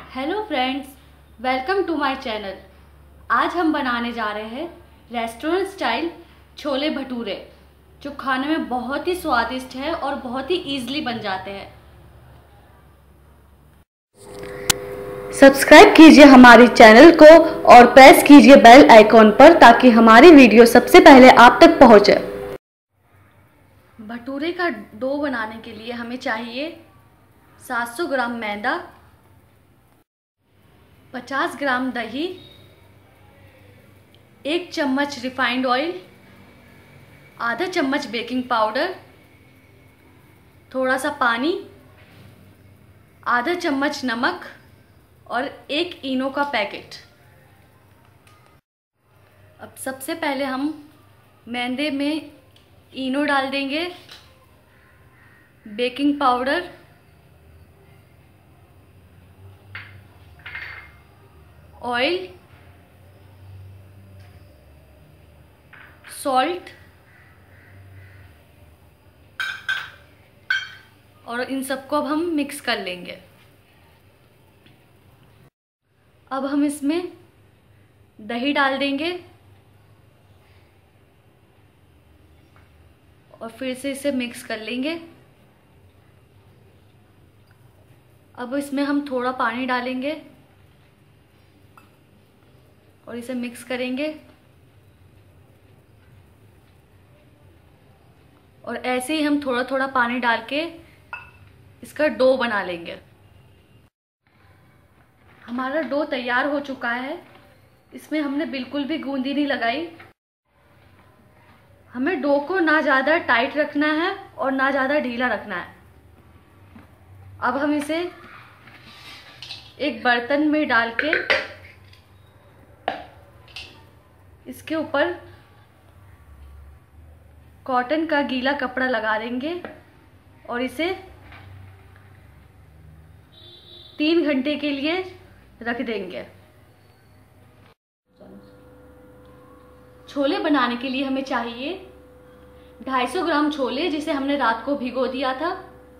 Hello friends, welcome to my channel. आज हम बनाने जा रहे हैं रेस्टोरेंट स्टाइल छोले भटूरे, जो खाने में बहुत ही स्वादिष्ट है और बहुत ही इजीली बन जाते हैं। सब्सक्राइब कीजिए हमारे चैनल को और प्रेस कीजिए बेल आइकॉन पर ताकि हमारी वीडियो सबसे पहले आप तक पहुंचे। भटूरे का डो बनाने के लिए हमें चाहिए 700 ग्राम मैदा, 50 ग्राम दही, 1 चम्मच रिफाइंड ऑयल, आधा चम्मच बेकिंग पाउडर, थोड़ा सा पानी, आधा चम्मच नमक और 1 इनो का पैकेट। अब सबसे पहले हम मैदे में इनो डाल देंगे, बेकिंग पाउडर, ऑयल, सॉल्ट और इन सबको अब हम मिक्स कर लेंगे। अब हम इसमें दही डाल देंगे और फिर से इसे मिक्स कर लेंगे। अब इसमें हम थोड़ा पानी डालेंगे और इसे मिक्स करेंगे और ऐसे ही हम थोड़ा थोड़ा पानी डाल के इसका डो बना लेंगे। हमारा डो तैयार हो चुका है। इसमें हमने बिल्कुल भी गूंदी नहीं लगाई। हमें डो को ना ज़्यादा टाइट रखना है और ना ज़्यादा ढीला रखना है। अब हम इसे एक बर्तन में डाल के इसके ऊपर कॉटन का गीला कपड़ा लगा देंगे और इसे 3 घंटे के लिए रख देंगे। छोले बनाने के लिए हमें चाहिए 250 ग्राम छोले, जिसे हमने रात को भिगो दिया था,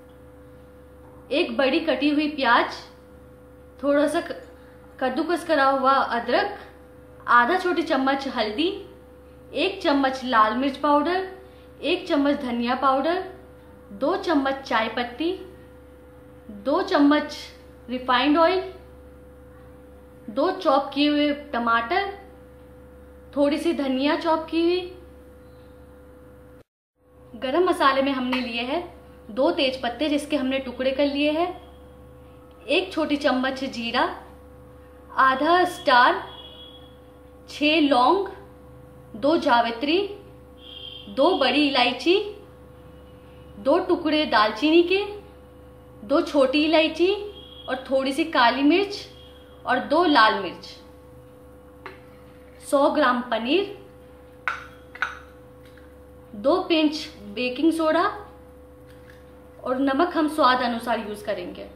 1 बड़ी कटी हुई प्याज, थोड़ा सा कद्दूकस करा हुआ अदरक, आधा छोटी चम्मच हल्दी, 1 चम्मच लाल मिर्च पाउडर, 1 चम्मच धनिया पाउडर, 2 चम्मच चाय पत्ती, 2 चम्मच रिफाइंड ऑयल, 2 चॉप किए हुए टमाटर, थोड़ी सी धनिया चॉप की हुई। गरम मसाले में हमने लिए हैं 2 तेज पत्ते जिसके हमने टुकड़े कर लिए हैं, 1 छोटी चम्मच जीरा, आधा स्टार, 6 लौंग, 2 जावित्री, 2 बड़ी इलायची, 2 टुकड़े दालचीनी के, 2 छोटी इलायची और थोड़ी सी काली मिर्च और 2 लाल मिर्च, 100 ग्राम पनीर, 2 पिंच बेकिंग सोडा और नमक हम स्वाद अनुसार यूज करेंगे,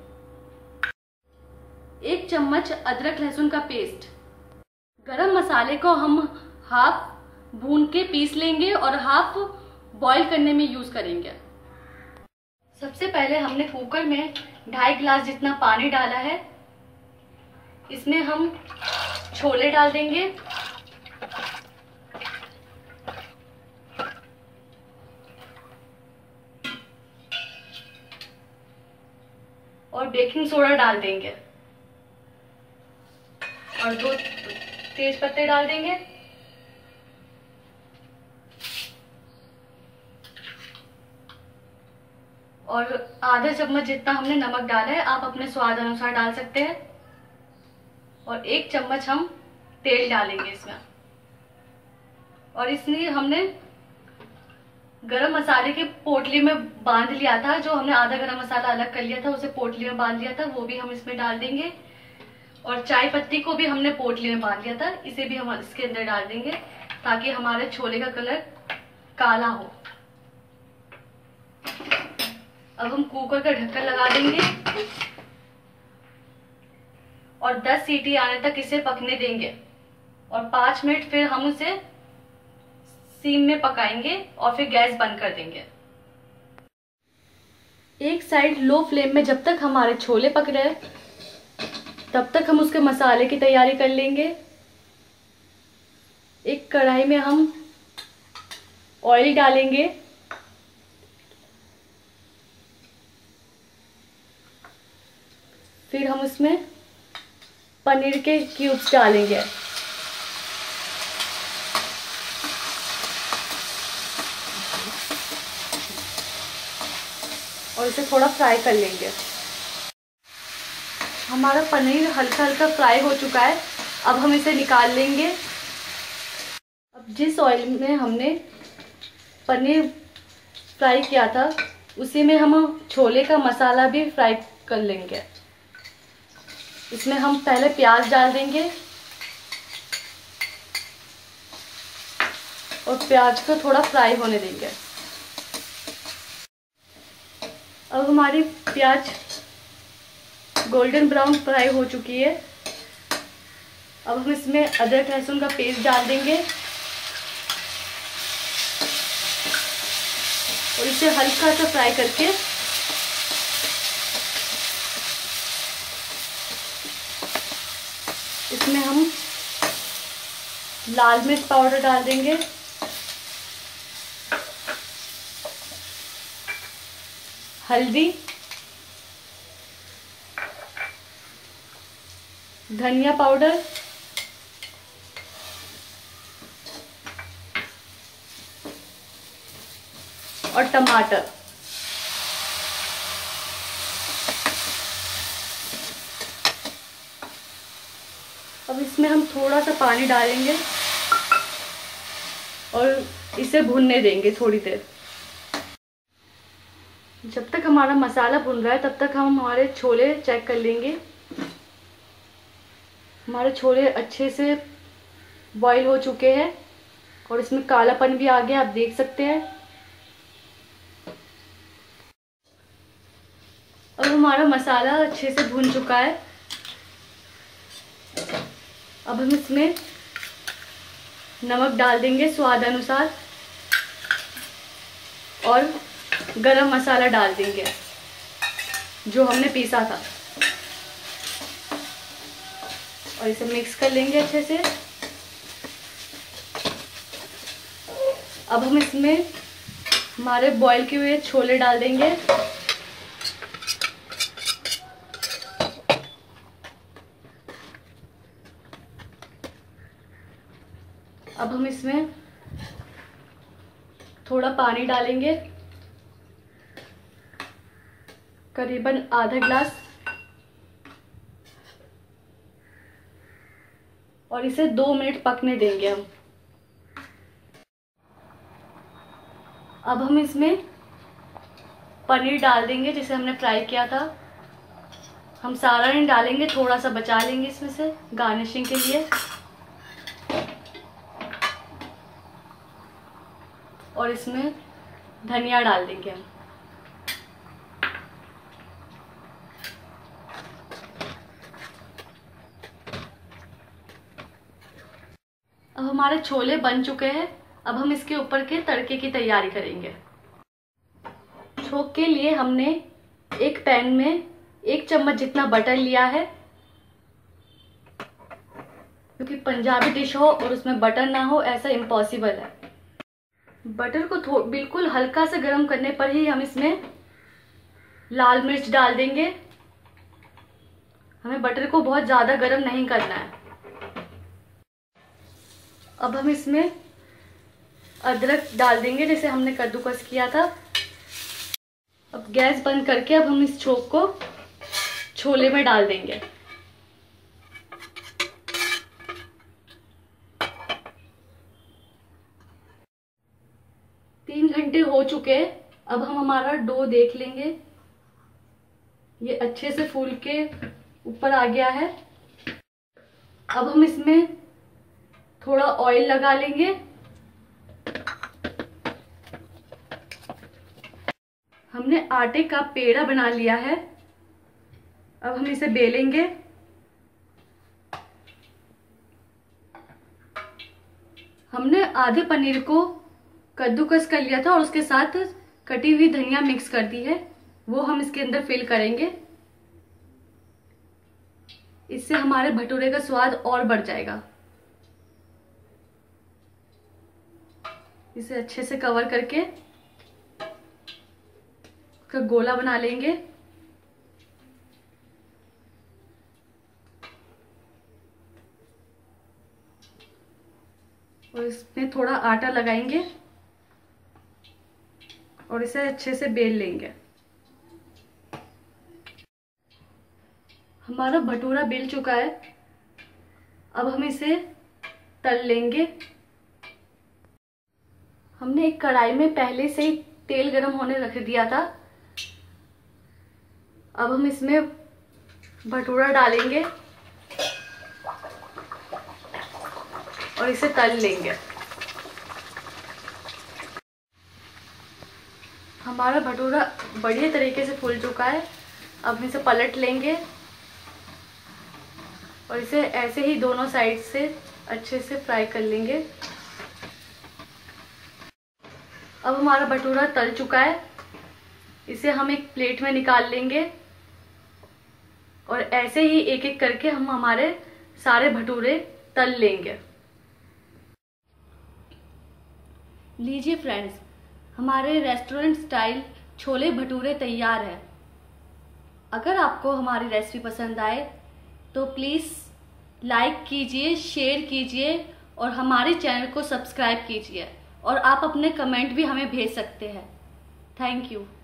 1 चम्मच अदरक लहसुन का पेस्ट। गरम मसाले को हम हाफ भून के पीस लेंगे और हाफ बॉईल करने में यूज करेंगे। सबसे पहले हमने कुकर में 2.5 गिलास जितना पानी डाला है। इसमें हम छोले डाल देंगे और बेकिंग सोडा डाल देंगे और 2 तेज पत्ते डाल देंगे और आधा चम्मच जितना हमने नमक डाला है, आप अपने स्वाद अनुसार डाल सकते हैं, और 1 चम्मच हम तेल डालेंगे इसमें। और इसलिए हमने गरम मसाले के पोटली में बांध लिया था, जो हमने आधा गरम मसाला अलग कर लिया था उसे पोटली में बांध लिया था, वो भी हम इसमें डाल देंगे। और चाय पत्ती को भी हमने पोटली में बांध लिया था, इसे भी हम इसके अंदर डाल देंगे ताकि हमारे छोले का कलर काला हो। अब हम कुकर का ढक्कन लगा देंगे और 10 सीटी आने तक इसे पकने देंगे और 5 मिनट फिर हम उसे सीम में पकाएंगे और फिर गैस बंद कर देंगे। एक साइड लो फ्लेम में जब तक हमारे छोले पक रहे तब तक हम उसके मसाले की तैयारी कर लेंगे। एक कढ़ाई में हम ऑयल डालेंगे। फिर हम उसमें पनीर के क्यूब्स डालेंगे और इसे थोड़ा फ्राई कर लेंगे। हमारा पनीर हल्का हल्का फ्राई हो चुका है। अब हम इसे निकाल लेंगे। अब जिस ऑयल में हमने पनीर फ्राई किया था उसी में हम छोले का मसाला भी फ्राई कर लेंगे। इसमें हम पहले प्याज डाल देंगे और प्याज को थोड़ा फ्राई होने देंगे। अब हमारी प्याज गोल्डन ब्राउन फ्राई हो चुकी है। अब हम इसमें अदरक लहसुन का पेस्ट डाल देंगे और इसे हल्का सा फ्राई करके इसमें हम लाल मिर्च पाउडर डाल देंगे, हल्दी, धनिया पाउडर और टमाटर। अब इसमें हम थोड़ा सा पानी डालेंगे और इसे भूनने देंगे थोड़ी देर। जब तक हमारा मसाला भुन रहा है तब तक हम हमारे छोले चेक कर लेंगे। हमारे छोले अच्छे से बॉईल हो चुके हैं और इसमें कालापन भी आ गया, आप देख सकते हैं। अब हमारा मसाला अच्छे से भुन चुका है। अब हम इसमें नमक डाल देंगे स्वाद अनुसार और गरम मसाला डाल देंगे जो हमने पीसा था और इसे मिक्स कर लेंगे अच्छे से। अब हम इसमें हमारे बॉईल किए हुए छोले डाल देंगे। अब हम इसमें थोड़ा पानी डालेंगे, करीबन आधा ग्लास, और इसे 2 मिनट पकने देंगे हम। अब हम इसमें पनीर डाल देंगे जिसे हमने फ्राई किया था। हम सारा नहीं डालेंगे, थोड़ा सा बचा लेंगे इसमें से गार्निशिंग के लिए। और इसमें धनिया डाल देंगे हम। अब हमारे छोले बन चुके हैं। अब हम इसके ऊपर के तड़के की तैयारी करेंगे। छोंक के लिए हमने एक पैन में 1 चम्मच जितना बटर लिया है, क्योंकि पंजाबी डिश हो और उसमें बटर ना हो ऐसा इम्पॉसिबल है। बटर को बिल्कुल हल्का से गर्म करने पर ही हम इसमें लाल मिर्च डाल देंगे। हमें बटर को बहुत ज़्यादा गर्म नहीं करना है। अब हम इसमें अदरक डाल देंगे जैसे हमने कद्दूकस किया था। अब गैस बंद करके अब हम इस छोंक को छोले में डाल देंगे। तीन घंटे हो चुके हैं। अब हम हमारा डो देख लेंगे, ये अच्छे से फूल के ऊपर आ गया है। अब हम इसमें थोड़ा ऑयल लगा लेंगे। हमने आटे का पेड़ा बना लिया है। अब हम इसे बेलेंगे। हमने आधे पनीर को कद्दूकस कर लिया था और उसके साथ कटी हुई धनिया मिक्स कर दी है, वो हम इसके अंदर फिल करेंगे। इससे हमारे भटूरे का स्वाद और बढ़ जाएगा। इसे अच्छे से कवर करके उसका गोला बना लेंगे। और इसमें थोड़ा आटा लगाएंगे और इसे अच्छे से बेल लेंगे। हमारा भटूरा बेल चुका है। अब हम इसे तल लेंगे। हमने एक कढ़ाई में पहले से ही तेल गरम होने रख दिया था। अब हम इसमें भटूरा डालेंगे और इसे तल लेंगे। हमारा भटूरा बढ़िया तरीके से फूल चुका है। अब हम इसे पलट लेंगे और इसे ऐसे ही दोनों साइड से अच्छे से फ्राई कर लेंगे। अब हमारा भटूरा तल चुका है। इसे हम एक प्लेट में निकाल लेंगे और ऐसे ही एक एक करके हम हमारे सारे भटूरे तल लेंगे। लीजिए फ्रेंड्स, हमारे रेस्टोरेंट स्टाइल छोले भटूरे तैयार है। अगर आपको हमारी रेसिपी पसंद आए तो प्लीज़ लाइक कीजिए, शेयर कीजिए और हमारे चैनल को सब्सक्राइब कीजिए। और आप अपने कमेंट भी हमें भेज सकते हैं। Thank you.